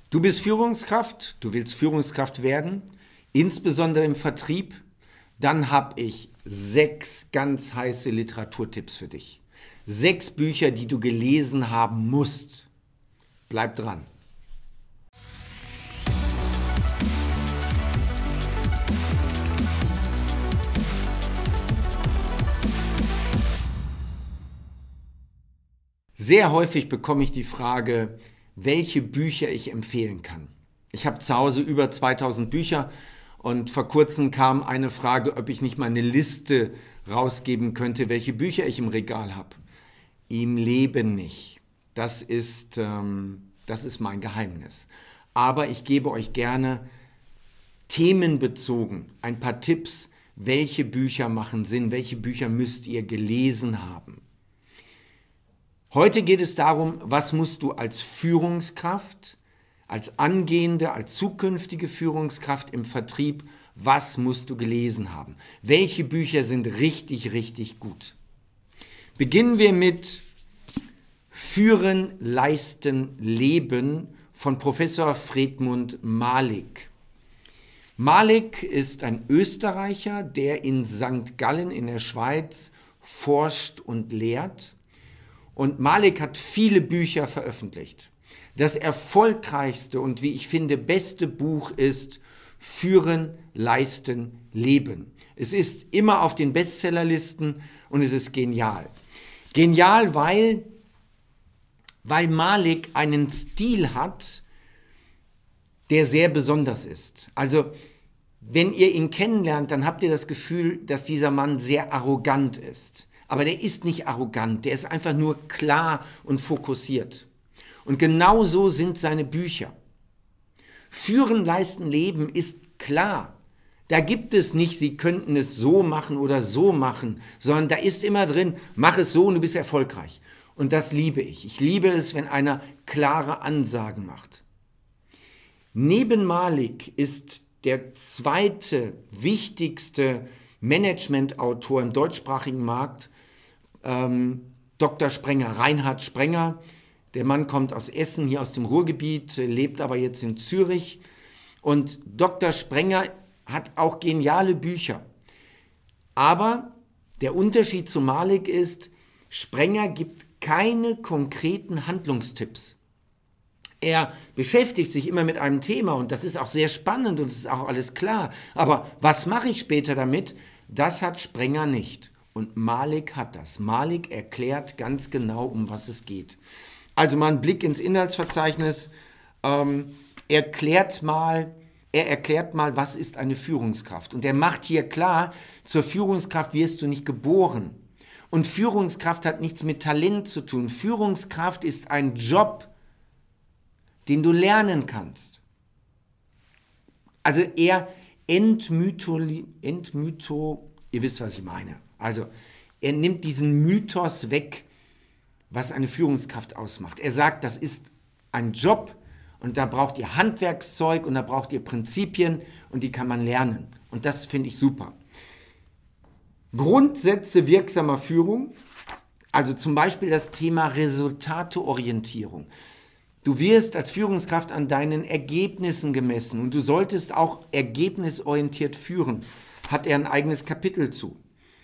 Du bist Führungskraft, du willst Führungskraft werden, insbesondere im Vertrieb. Dann habe ich 6 ganz heiße Literaturtipps für dich. 6 Bücher, die du gelesen haben musst. Bleib dran. Sehr häufig bekomme ich die Frage, welche Bücher ich empfehlen kann. Ich habe zu Hause über 2000 Bücher und vor kurzem kam eine Frage, ob ich nicht mal eine Liste rausgeben könnte, welche Bücher ich im Regal habe. Im Leben nicht. Das ist mein Geheimnis. Aber ich gebe euch gerne themenbezogen ein paar Tipps, welche Bücher machen Sinn, welche Bücher müsst ihr gelesen haben. Heute geht es darum, was musst du als Führungskraft, als angehende, als zukünftige Führungskraft im Vertrieb, was musst du gelesen haben? Welche Bücher sind richtig, richtig gut? Beginnen wir mit Führen, Leisten, Leben von Professor Fredmund Malik. Malik ist ein Österreicher, der in St. Gallen in der Schweiz forscht und lehrt. Und Malik hat viele Bücher veröffentlicht. Das erfolgreichste und wie ich finde beste Buch ist Führen, Leisten, Leben. Es ist immer auf den Bestsellerlisten und es ist genial. Genial, weil Malik einen Stil hat, der sehr besonders ist. Also wenn ihr ihn kennenlernt, dann habt ihr das Gefühl, dass dieser Mann sehr arrogant ist. Aber der ist nicht arrogant, der ist einfach nur klar und fokussiert. Und genau so sind seine Bücher. Führen, Leisten, Leben ist klar. Da gibt es nicht, sie könnten es so machen oder so machen, sondern da ist immer drin, mach es so und du bist erfolgreich. Und das liebe ich. Ich liebe es, wenn einer klare Ansagen macht. Neben Malik ist der zweite wichtigste Managementautor im deutschsprachigen Markt Dr. Sprenger, Reinhard Sprenger. Der Mann kommt aus Essen, hier aus dem Ruhrgebiet, lebt aber jetzt in Zürich. Und Dr. Sprenger hat auch geniale Bücher. Aber der Unterschied zu Malik ist, Sprenger gibt keine konkreten Handlungstipps. Er beschäftigt sich immer mit einem Thema und das ist auch sehr spannend und es ist auch alles klar. Aber was mache ich später damit? Das hat Sprenger nicht. Und Malik hat das. Malik erklärt ganz genau, um was es geht. Also mal ein Blick ins Inhaltsverzeichnis. Er erklärt mal, was ist eine Führungskraft. Und er macht hier klar, zur Führungskraft wirst du nicht geboren. Und Führungskraft hat nichts mit Talent zu tun. Führungskraft ist ein Job, den du lernen kannst. Also er ihr wisst, was ich meine. Also er nimmt diesen Mythos weg, was eine Führungskraft ausmacht. Er sagt, das ist ein Job und da braucht ihr Handwerkszeug und da braucht ihr Prinzipien und die kann man lernen. Und das finde ich super. Grundsätze wirksamer Führung, also zum Beispiel das Thema Resultateorientierung. Du wirst als Führungskraft an deinen Ergebnissen gemessen und du solltest auch ergebnisorientiert führen. Hat er ein eigenes Kapitel zu.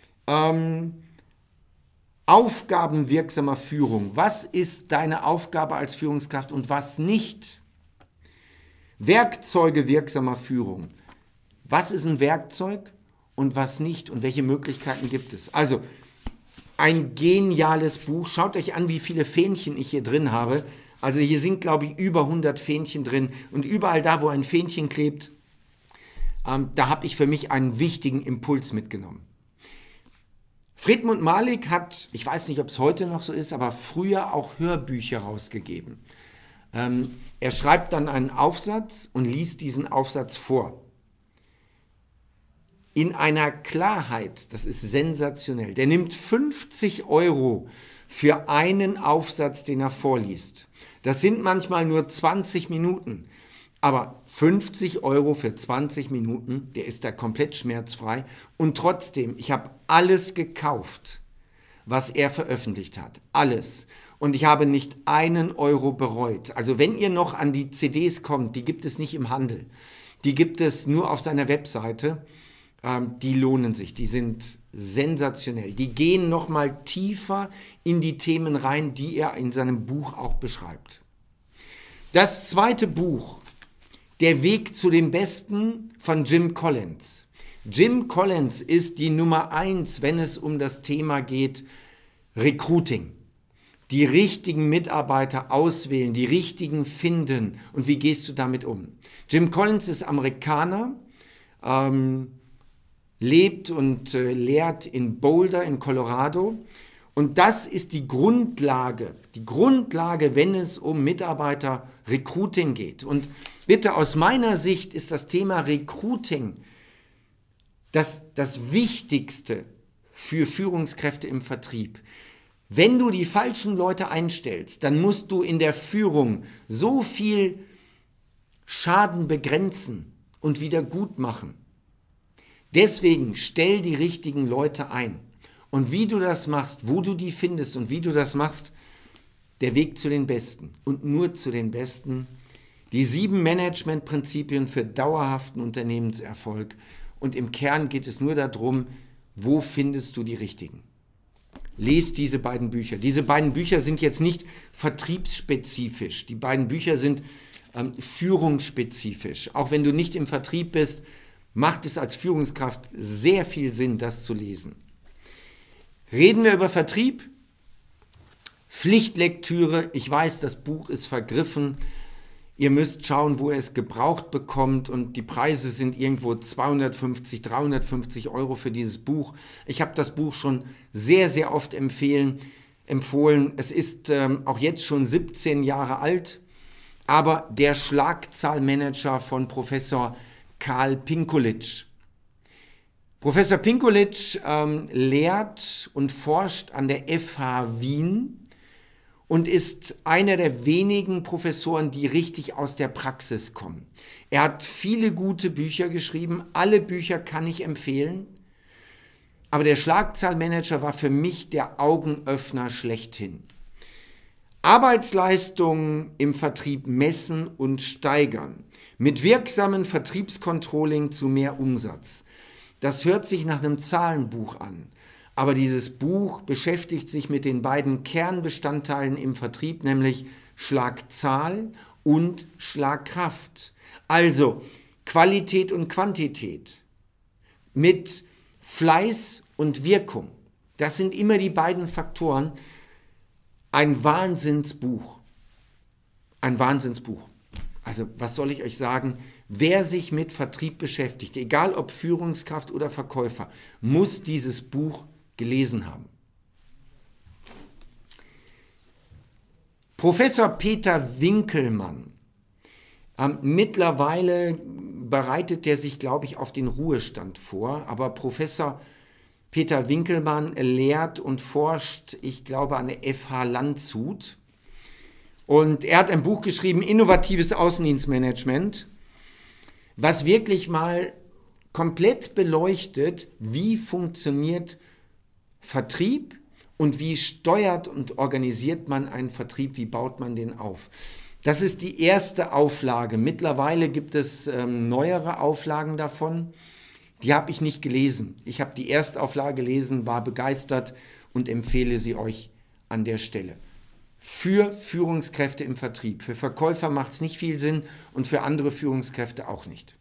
Aufgaben wirksamer Führung. Was ist deine Aufgabe als Führungskraft und was nicht? Werkzeuge wirksamer Führung. Was ist ein Werkzeug und was nicht und welche Möglichkeiten gibt es? Also ein geniales Buch. Schaut euch an, wie viele Fähnchen ich hier drin habe. Also hier sind, glaube ich, über 100 Fähnchen drin und überall da, wo ein Fähnchen klebt, da habe ich für mich einen wichtigen Impuls mitgenommen. Fredmund Malik hat, ich weiß nicht, ob es heute noch so ist, aber früher auch Hörbücher rausgegeben. Er schreibt dann einen Aufsatz und liest diesen Aufsatz vor. In einer Klarheit, das ist sensationell. Der nimmt 50 € für einen Aufsatz, den er vorliest. Das sind manchmal nur 20 Minuten. Aber 50 € für 20 Minuten, der ist da komplett schmerzfrei. Und trotzdem, ich habe alles gekauft, was er veröffentlicht hat. Alles. und ich habe nicht einen Euro bereut. Also wenn ihr noch an die CDs kommt, die gibt es nicht im Handel, die gibt es nur auf seiner Webseite, die lohnen sich, die sind sensationell. Die gehen nochmal tiefer in die Themen rein, die er in seinem Buch auch beschreibt. Das zweite Buch, Der Weg zu dem Besten von Jim Collins. Jim Collins ist die Nummer 1, wenn es um das Thema geht, Recruiting. Die richtigen Mitarbeiter auswählen, die richtigen finden und wie gehst du damit um? Jim Collins ist Amerikaner, lebt und lehrt in Boulder in Colorado und das ist die Grundlage, wenn es um Mitarbeiter-Recruiting geht. Und bitte, aus meiner Sicht ist das Thema Recruiting das Wichtigste für Führungskräfte im Vertrieb. Wenn du die falschen Leute einstellst, dann musst du in der Führung so viel Schaden begrenzen und wieder gut machen. Deswegen stell die richtigen Leute ein. Und wie du das machst, wo du die findest und wie du das machst, der Weg zu den Besten und nur zu den Besten. Die 7 Managementprinzipien für dauerhaften Unternehmenserfolg. Und im Kern geht es nur darum, wo findest du die richtigen. Lest diese beiden Bücher. Diese beiden Bücher sind jetzt nicht vertriebsspezifisch. Die beiden Bücher sind führungsspezifisch. Auch wenn du nicht im Vertrieb bist, macht es als Führungskraft sehr viel Sinn, das zu lesen. Reden wir über Vertrieb? Pflichtlektüre. Ich weiß, das Buch ist vergriffen. Ihr müsst schauen, wo ihr es gebraucht bekommt und die Preise sind irgendwo 250, 350 Euro für dieses Buch. Ich habe das Buch schon sehr, sehr oft empfohlen. Es ist auch jetzt schon 17 Jahre alt, aber der Schlagzahlmanager von Professor Karl Pinkulic. Professor Pinkulic lehrt und forscht an der FH Wien und ist einer der wenigen Professoren, die richtig aus der Praxis kommen. Er hat viele gute Bücher geschrieben, alle Bücher kann ich empfehlen, aber der Schlagzahlmanager war für mich der Augenöffner schlechthin. Arbeitsleistungen im Vertrieb messen und steigern, mit wirksamen Vertriebscontrolling zu mehr Umsatz. Das hört sich nach einem Zahlenbuch an. Aber dieses Buch beschäftigt sich mit den beiden Kernbestandteilen im Vertrieb, nämlich Schlagzahl und Schlagkraft. Also Qualität und Quantität mit Fleiß und Wirkung. Das sind immer die beiden Faktoren. Ein Wahnsinnsbuch. Ein Wahnsinnsbuch. Also was soll ich euch sagen? Wer sich mit Vertrieb beschäftigt, egal ob Führungskraft oder Verkäufer, muss dieses Buch gelesen haben. Professor Peter Winkelmann, mittlerweile bereitet er sich, glaube ich, auf den Ruhestand vor, aber Professor Peter Winkelmann lehrt und forscht, ich glaube, an der FH Landshut. Und er hat ein Buch geschrieben, Innovatives Außendienstmanagement, was wirklich mal komplett beleuchtet, wie funktioniert Vertrieb und wie steuert und organisiert man einen Vertrieb, wie baut man den auf. Das ist die erste Auflage. Mittlerweile gibt es neuere Auflagen davon. Die habe ich nicht gelesen. Ich habe die Erstauflage gelesen, war begeistert und empfehle sie euch an der Stelle. Für Führungskräfte im Vertrieb. Für Verkäufer macht es nicht viel Sinn und für andere Führungskräfte auch nicht.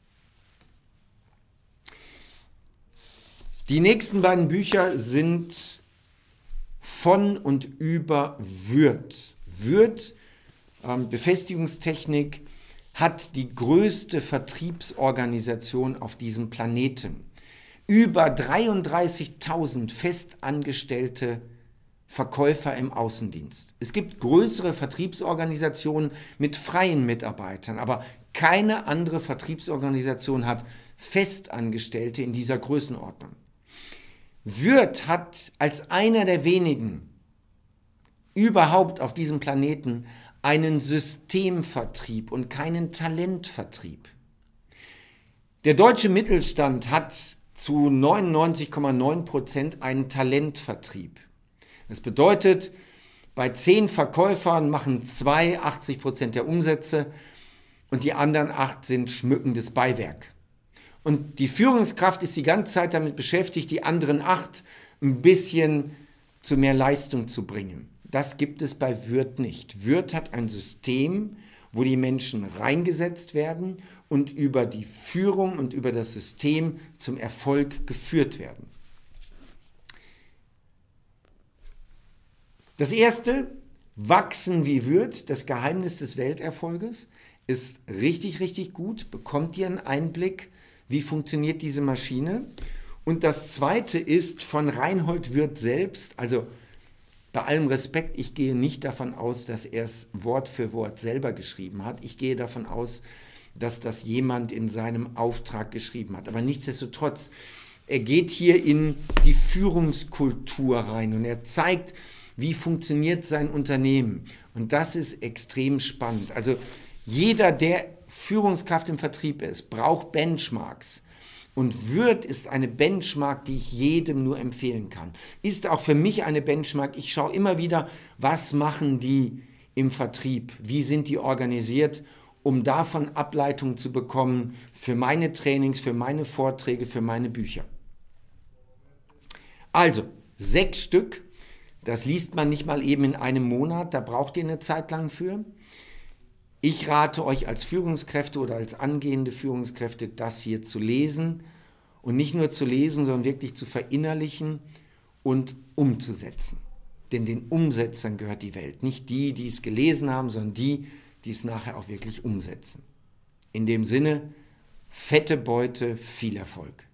Die nächsten beiden Bücher sind von und über Würth. Würth, Befestigungstechnik, hat die größte Vertriebsorganisation auf diesem Planeten. Über 33.000 festangestellte Verkäufer im Außendienst. Es gibt größere Vertriebsorganisationen mit freien Mitarbeitern, aber keine andere Vertriebsorganisation hat Festangestellte in dieser Größenordnung. Würth hat als einer der wenigen überhaupt auf diesem Planeten einen Systemvertrieb und keinen Talentvertrieb. Der deutsche Mittelstand hat zu 99,9% einen Talentvertrieb. Das bedeutet, Bei 10 Verkäufern machen 2 80% der Umsätze und die anderen 8 sind schmückendes Beiwerk. Und die Führungskraft ist die ganze Zeit damit beschäftigt, die anderen 8 ein bisschen zu mehr Leistung zu bringen. Das gibt es bei Würth nicht. Würth hat ein System, wo die Menschen reingesetzt werden und über die Führung und über das System zum Erfolg geführt werden. Das erste, wachsen wie Würth, das Geheimnis des Welterfolges, ist richtig, richtig gut. Bekommt ihr einen Einblick, wie funktioniert diese Maschine? Und das zweite ist von Reinhold Würth selbst, also bei allem Respekt, ich gehe nicht davon aus, dass er es Wort für Wort selber geschrieben hat. Ich gehe davon aus, dass das jemand in seinem Auftrag geschrieben hat. Aber nichtsdestotrotz, er geht hier in die Führungskultur rein und er zeigt, wie funktioniert sein Unternehmen. Und das ist extrem spannend. Also jeder, der Führungskraft im Vertrieb ist, braucht Benchmarks. Und Würth ist eine Benchmark, die ich jedem nur empfehlen kann. Ist auch für mich eine Benchmark. Ich schaue immer wieder, was machen die im Vertrieb? Wie sind die organisiert, um davon Ableitungen zu bekommen für meine Trainings, für meine Vorträge, für meine Bücher. Also, 6 Stück. Das liest man nicht mal eben in einem Monat, da braucht ihr eine Zeit lang für. Ich rate euch als Führungskräfte oder als angehende Führungskräfte, das hier zu lesen und nicht nur zu lesen, sondern wirklich zu verinnerlichen und umzusetzen. Denn den Umsetzern gehört die Welt. Nicht die, die es gelesen haben, sondern die, die es nachher auch wirklich umsetzen. In dem Sinne, fette Beute, viel Erfolg.